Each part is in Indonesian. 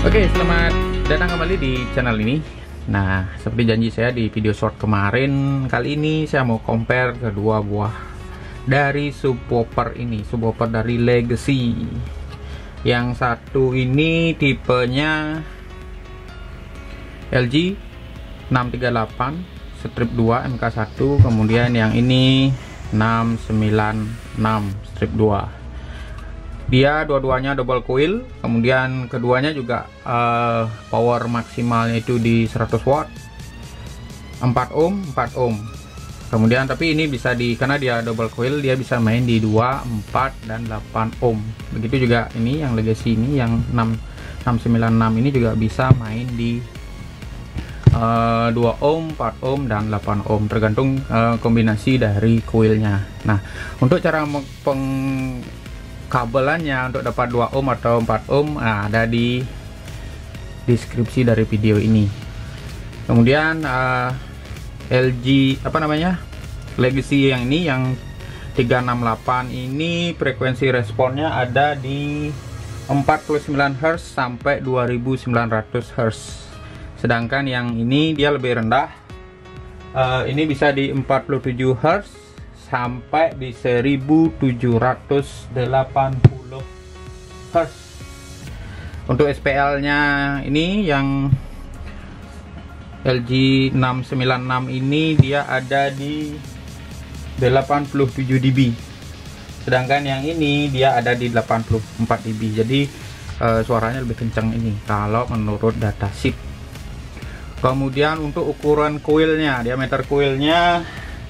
Oke, selamat datang kembali di channel ini. Nah, seperti janji saya di video short kemarin, kali ini saya mau compare kedua buah dari subwoofer ini, subwoofer dari Legacy. Yang satu ini tipenya LG 638 strip 2 MK1, kemudian yang ini 696 strip 2. Dia dua-duanya double coil, kemudian keduanya juga power maksimalnya itu di 100 watt, 4 ohm. Kemudian tapi ini bisa karena dia double coil, dia bisa main di 2, 4 dan 8 ohm. Begitu juga ini yang Legacy ini yang 696 ini juga bisa main di 2 ohm, 4 ohm dan 8 ohm, tergantung kombinasi dari coilnya. Nah, untuk cara kabelannya untuk dapat 2 ohm atau 4 ohm ada di deskripsi dari video ini. Kemudian LG Legacy yang ini yang 368 ini frekuensi responnya ada di 49 Hz sampai 2900 Hz. Sedangkan yang ini dia lebih rendah. Ini bisa di 47 Hz sampai di 1780 Hz. Untuk SPL nya ini yang LG 696 ini dia ada di 87 dB, sedangkan yang ini dia ada di 84 dB. Jadi suaranya lebih kencang ini kalau menurut datasheet. Kemudian untuk ukuran coilnya, diameter coilnya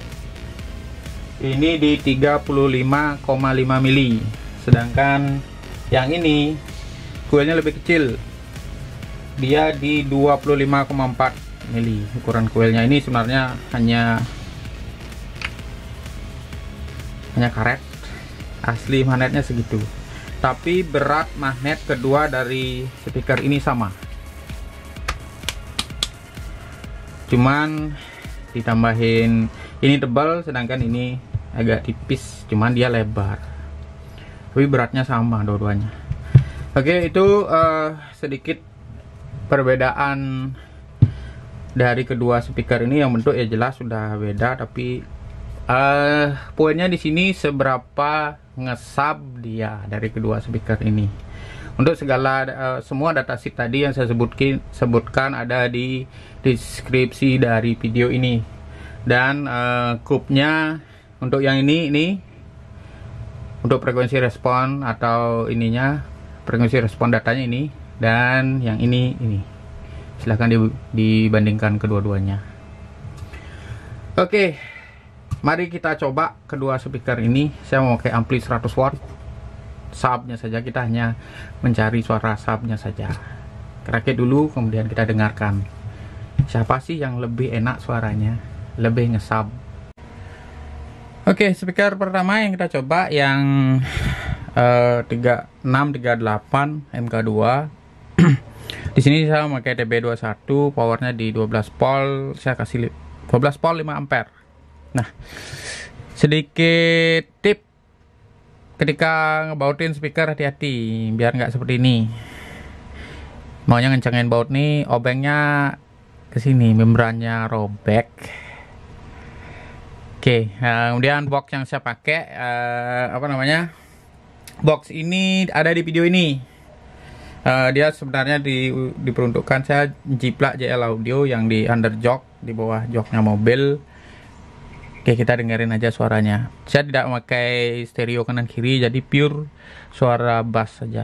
ini di 35,5 mili, sedangkan yang ini coilnya lebih kecil, dia di 25,4 mili. Ukuran coilnya ini sebenarnya hanya karet, asli magnetnya segitu, tapi berat magnet kedua dari speaker ini sama, cuman ditambahin ini tebal, sedangkan ini agak tipis, cuman dia lebar, tapi beratnya sama dua-duanya. Oke, itu sedikit perbedaan dari kedua speaker ini. Yang bentuk ya jelas sudah beda, tapi poinnya di sini seberapa ngesab dia dari kedua speaker ini. Untuk semua datasheet tadi yang saya sebutkan ada di deskripsi dari video ini. Dan kubnya untuk yang ini untuk frekuensi respon atau ininya, frekuensi respon datanya ini, dan yang ini silahkan dibandingkan kedua-duanya. Oke, mari kita coba kedua speaker ini. Saya mau pakai ampli 100 watt, subnya saja, kita hanya mencari suara subnya saja. Rakit dulu, kemudian kita dengarkan siapa sih yang lebih enak suaranya, lebih ngesub. Oke, speaker pertama yang kita coba yang 3638 MK2. Di sini saya memakai TB21, powernya di 12 volt, saya kasih 12 volt 5 ampere. Nah, sedikit tip ketika ngebautin speaker, hati-hati biar nggak seperti ini. Maunya ngencengin baut nih, obengnya ke sini, membrannya robek. Oke, kemudian box yang saya pakai box ini ada di video ini. Dia sebenarnya diperuntukkan, saya jiplak JL Audio yang di under jok, di bawah joknya mobil. Oke, kita dengerin aja suaranya. Saya tidak memakai stereo kanan kiri, jadi pure suara bass saja.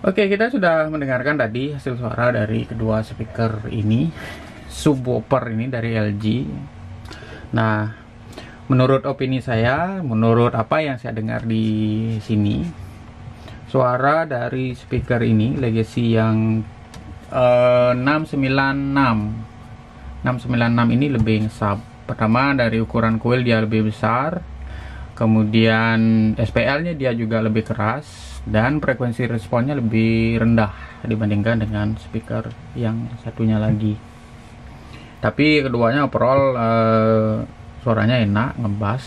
Oke, kita sudah mendengarkan tadi hasil suara dari kedua speaker ini, subwoofer ini dari LG. Nah, menurut opini saya, menurut apa yang saya dengar di sini, suara dari speaker ini Legacy yang 696 ini lebih ngesab. Pertama, dari ukuran coil dia lebih besar, kemudian SPL nya dia juga lebih keras, dan frekuensi responnya lebih rendah dibandingkan dengan speaker yang satunya lagi. Tapi keduanya overall suaranya enak, ngebass,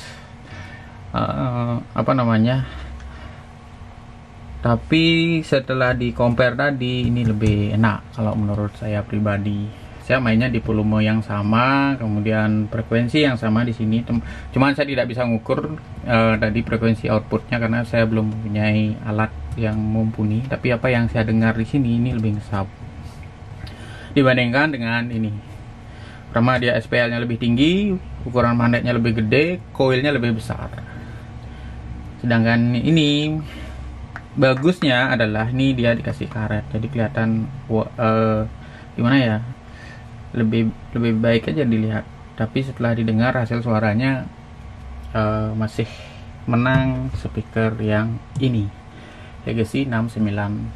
tapi setelah di compare tadi, ini lebih enak kalau menurut saya pribadi. Saya mainnya di volume yang sama, kemudian frekuensi yang sama di sini. Cuman saya tidak bisa ngukur tadi frekuensi outputnya karena saya belum mempunyai alat yang mumpuni. Tapi apa yang saya dengar di sini ini lebih ngesab dibandingkan dengan ini. Pertama, dia SPL-nya lebih tinggi, ukuran magnetnya lebih gede, coilnya lebih besar. Sedangkan ini bagusnya adalah ini dia dikasih karet, jadi kelihatan gimana ya, lebih baik aja dilihat. Tapi setelah didengar hasil suaranya masih menang speaker yang ini, Legacy 696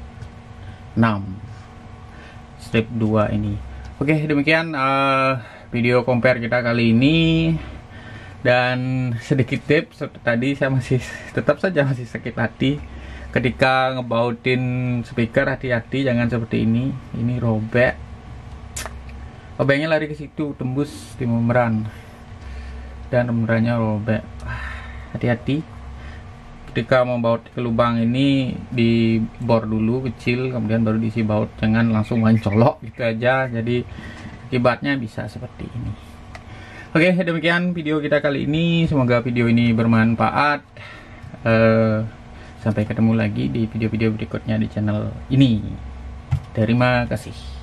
strip 2 ini. Oke, demikian video compare kita kali ini. Dan sedikit tips, tadi saya tetap saja masih sakit hati ketika ngebautin speaker. Hati-hati, jangan seperti ini robek. Obengnya lari ke situ, tembus di membran, dan membrannya robek. Hati-hati ketika mau baut ke lubang ini, di bor dulu kecil, kemudian baru diisi baut. Jangan langsung mencolok gitu aja, jadi akibatnya bisa seperti ini. Oke, demikian video kita kali ini. Semoga video ini bermanfaat. Sampai ketemu lagi di video-video berikutnya di channel ini. Terima kasih.